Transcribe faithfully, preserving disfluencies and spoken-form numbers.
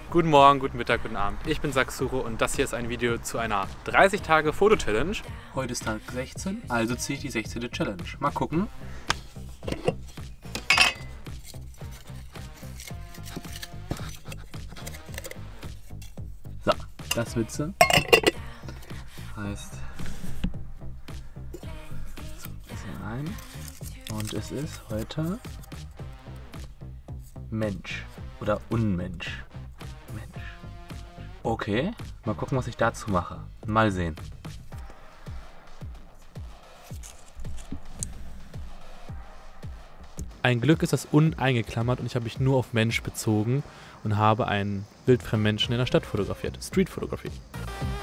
Guten Morgen, guten Mittag, guten Abend. Ich bin Saxuro und das hier ist ein Video zu einer dreißig Tage Foto-Challenge. Heute ist Tag sechzehn, also ziehe ich die sechzehnte Challenge. Mal gucken. So, das wird sie. Heißt, so ein bisschen ein. Und es ist heute Mensch oder Unmensch. Mensch. Okay, mal gucken, was ich dazu mache. Mal sehen. Ein Glück ist das Un eingeklammert und ich habe mich nur auf Mensch bezogen und habe einen wildfremden Menschen in der Stadt fotografiert. Street Photography.